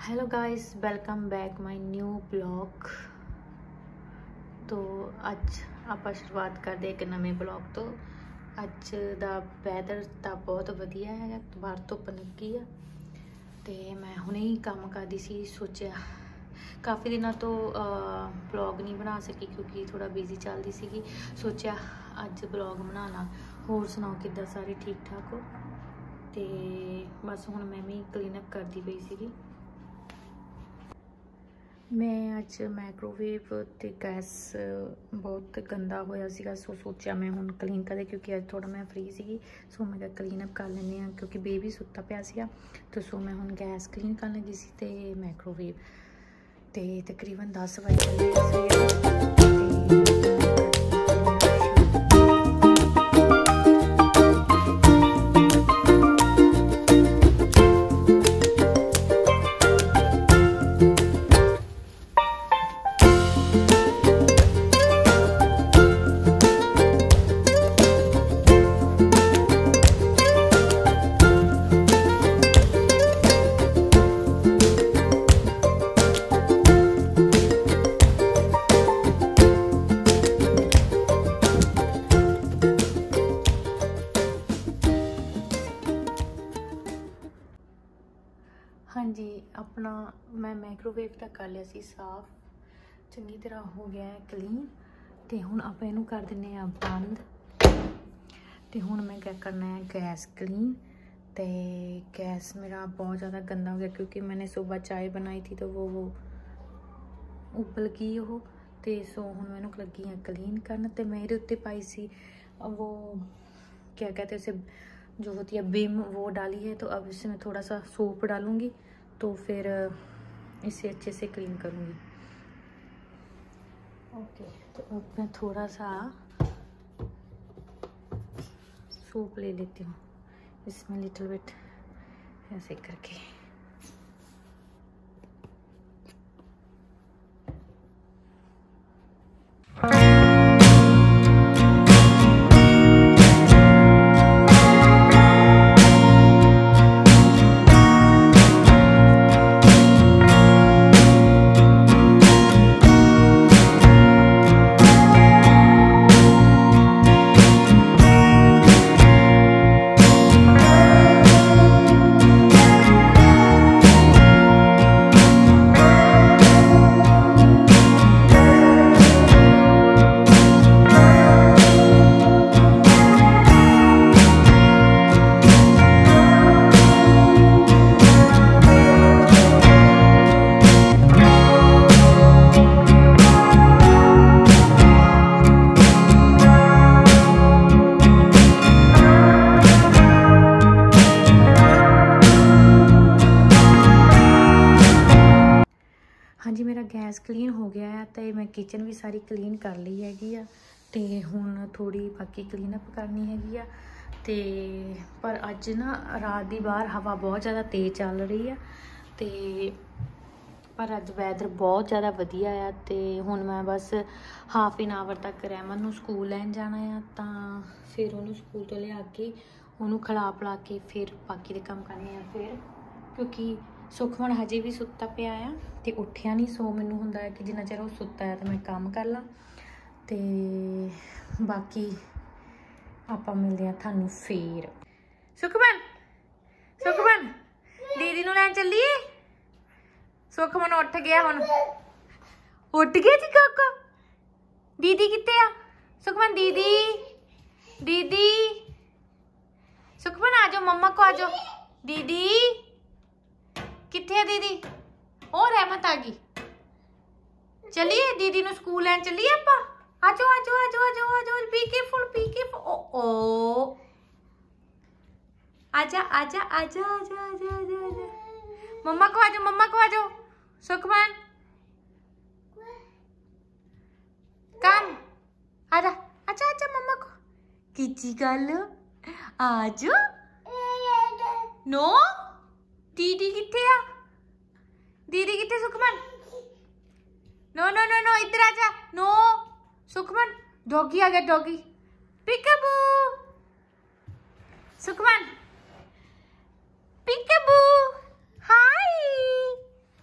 Hello guys, welcome back my new blog. तो ਅੱਜ ਆਪਾਂ ਸ਼ੁਰੂਆਤ ਕਰਦੇ ਇੱਕ ਨਵੇਂ ਬਲੌਗ ਤੋਂ। ਅੱਜ ਦਾ ਵੈਦਰ ਤਾਂ ਬਹੁਤ ਵਧੀਆ ਹੈਗਾ, ਬਾਹਰ ਧੁੱਪ ਨਿੱਕੀ ਆ ਤੇ ਮੈਂ ਹੁਣੇ ਹੀ ਕੰਮ ਕਰਦੀ ਸੀ। ਸੋਚਿਆ ਕਾਫੀ ਦਿਨਾਂ ਤੋਂ ਬਲੌਗ ਨਹੀਂ ਬਣਾ ਸਕੀ ਕਿਉਂਕਿ ਥੋੜਾ ਬਿਜ਼ੀ ਚੱਲਦੀ ਸੀਗੀ। ਸੋਚਿਆ ਅੱਜ ਬਲੌਗ ਬਣਾ ਲਾਂ। ਹੋਰ ਸੁਣਾਓ, ਕਿੱਦਾਂ ਸਾਰੇ ਠੀਕ ਠਾਕ ਹੋ? ਤੇ ਬਸ ਹੁਣ ਮੈਂ ਵੀ ਕਲੀਨ ਅਪ ਕਰਦੀ ਪਈ ਸੀਗੀ। मैं अज माइक्रोवेव ते गैस बहुत गंदा होया सीगा, सो सोचा मैं हुण क्लीन कर दे क्योंकि अज थोड़ा मैं फ्री सीगी। सो मैं क्लीन अप कर लैंदे आ क्योंकि बेबी सुत्ता पिया सीगा। तो सो मैं हुण गैस क्लीन कर लगी सी ते माइक्रोवेव ते तकरीबन 10 बजे हाँ जी, अपना मैं माइक्रोवेव तक कर लिया सी साफ, चंगी तरह हो गया है क्लीन। तो हुण आप इनू कर देने बंद। तो हुण मैं क्या करना है, गैस क्लीन। तो गैस मेरा बहुत ज़्यादा गंदा हो गया क्योंकि मैंने सुबह चाय बनाई थी तो वो उबल गई वो। तो सो हुण मैनू लगी है क्लीन करन। तो मेरे उत्ते पाई सी वो क्या कहते हैं उसे, जो होती है विम, वो डाली है। तो अब इसमें थोड़ा सा सोप डालूंगी तो फिर इसे अच्छे से क्लीन करूंगी। ओके, तो अब मैं थोड़ा सा सोप ले लेती हूँ इसमें, लिटिल बिट ऐसे करके। हाँ जी, मेरा गैस क्लीन हो गया है। तो मैं किचन भी सारी क्लीन कर ली हैगी आ। तो हुण थोड़ी बाकी क्लीन अप करनी हैगी आ। तो पर अज ना रात की बाहर हवा बहुत ज़्यादा तेज़ चल रही है। तो पर अज वैदर बहुत ज़्यादा वधिया आ। तो हुण मैं बस हाफ एन आवर तक रहमन नूं स्कूल लैन जाना है। तो फिर उन्होंने स्कूल तो लिया के उन्होंने खिला पिला के फिर बाकी दे काम करने हैं। फिर क्योंकि सुखमन हजे भी सुत्ता पिया आ ते उठिया नहीं। सो मैनू हुंदा है कि जिन्ना चਿਰ वो सुत्ता है तो मैं काम कर ला। ते बाकी आपां मिलदे आ थानू फिर। सुखमन सुखमन दीदी नू लैन चलीए। सुखमन उठ गया, हुण उठ गया जी काका। दीदी कित्थे आ? सुखमन दीदी दीदी सुखमन आ जाओ, मम्मा को आ जाओ। दीदी कित्थे है दीदी? ओ रहमत आ गई। चलिए दीदी नु स्कूल लैन चलिए आपा। आ जाओ आ जाओ आ जाओ आ जाओ आ जाओ। Be careful be careful. ओ आजा आजा आजा आजा आजा आजा आजा। मम्मा को आ जाओ, मम्मा को आ जाओ। सुखमन कम आजा आजा आजा मम्मा को किची गल आ जाओ। नो दीदी कित्थे आ? दीदी कित्थे? Sukhman no no no no, इधर आजा। नो सुखमन, डॉगी आ गया डॉगी। पिकाबू सुखमन, पिकाबू हाय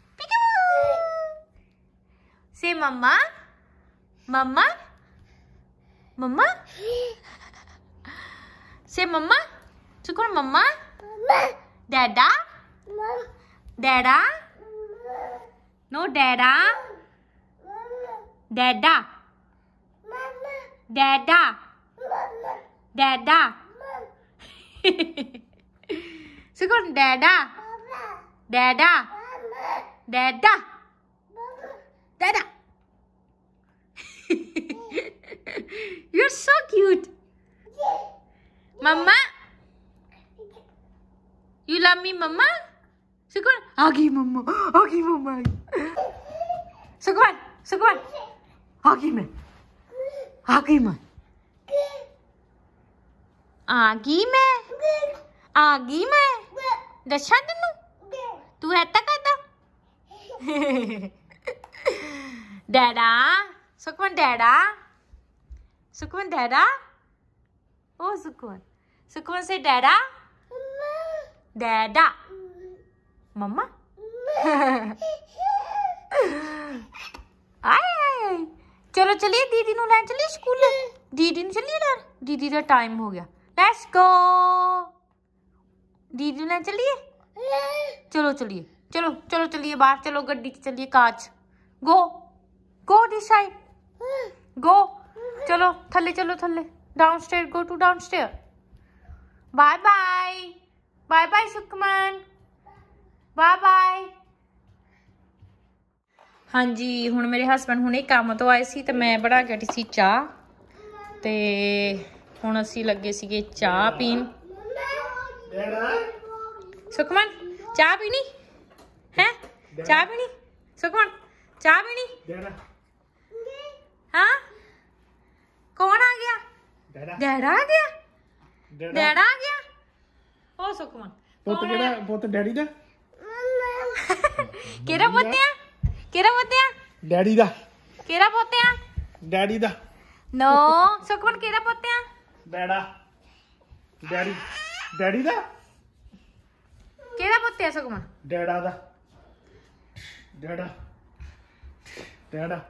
मम्मा मम्मा मम्मा से मम्मा सुकून मम्मा डैडा डैडा नो डैडा डैडा डैडा डैडा सुकून डैडा डैडा डैडा डैडा You're so cute. Mama, you love me, Mama? Sukuan, agi Mama, agi Mama. Sukuan, Sukuan, agi me, agi me, agi me, agi me. Dasha tenu, tu ऐसा करता? Dada, Sukuan Dada. Sukuan Dada? Oh, Sukuan. Sukuan say Dada? Dada. Mama? आए चलो चलिए दीदी नु लैन चलिए school दीदी नु चलिए लैन दीदी का टाइम हो गया लेट्स गो दीदी नु लैन चलिए चलो चलिए चलो चलो चलिए बाहर चलो गड्डी चलिए काच गो गो दिस साइड गो चलो थल्ले चलो थल्ले downstair go to downstair bye bye bye bye Sukhman bye bye हाँ जी हुण मेरे हसबैंड हुणे काम तो आए सी ते मैं बना के हटी सी चाह ते हुण असीं लगे सीगे चाह पीन सुखमन चाह पीनी है चाह पीनी सुखमन चाह पीनी हाँ कौन आ गया डैडा आ गया डैडा आ गया ओ सुखमन पुत डैडी दा केरा पोत्या केरा पोत्या डैडी दा केरा पोत्या डैडी दा नो सुखमन केरा पोत्या डैडा डैडी डैडी दा केरा पोत्या सुखमन डैडा दा डैडा डैडा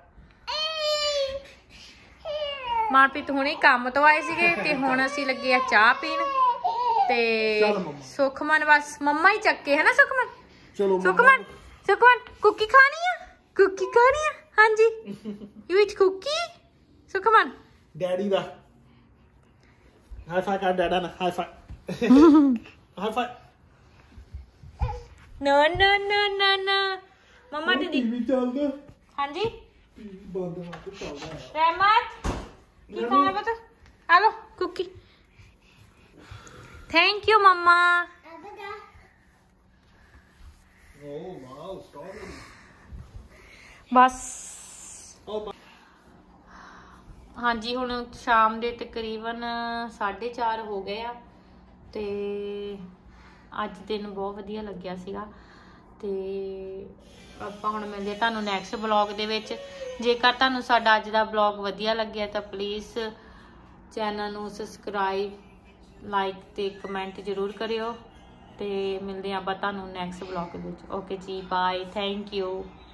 मनप्रीत हुणे काम तो आए सीगे ते हुण असीं लगे आ चाह पीन ते सुखमन बस मम्मा ही चक्के है ना सुखमन चलो सुखमन सुखमन कुकी खानी है हाँ जी you eat cookie Sukhman daddy दा हाई फाइव कर डैडा ना high five high five no no no no no मम्मा दीदी टीवी चलदा हाँ जी बंद मत चलदा रहमत की खाना पता हेलो कुकी थैंक यू मम्मा बस हाँ जी हुण शाम दे तकरीबन 4:30 हो गए आ ते अज दिन बहुत वधिया लग्या सीगा ते ਆਪਾਂ ਹੁਣ ਮਿਲਦੇ ਤੁਹਾਨੂੰ ਨੈਕਸਟ ਵਲੌਗ ਦੇ ਵਿੱਚ ਜੇਕਰ ਤੁਹਾਨੂੰ ਸਾਡਾ ਅੱਜ ਦਾ ਵਲੌਗ ਵਧੀਆ ਲੱਗਿਆ ਤਾਂ ਪਲੀਜ਼ ਚੈਨਲ ਨੂੰ ਸਬਸਕ੍ਰਾਈਬ ਲਾਈਕ ਤੇ ਕਮੈਂਟ ਜ਼ਰੂਰ ਕਰਿਓ ਤੇ ਮਿਲਦੇ ਆਪਾਂ ਤੁਹਾਨੂੰ ਨੈਕਸਟ ਵਲੌਗ ਦੇ ਵਿੱਚ ਓਕੇ ਜੀ ਬਾਏ ਥੈਂਕ ਯੂ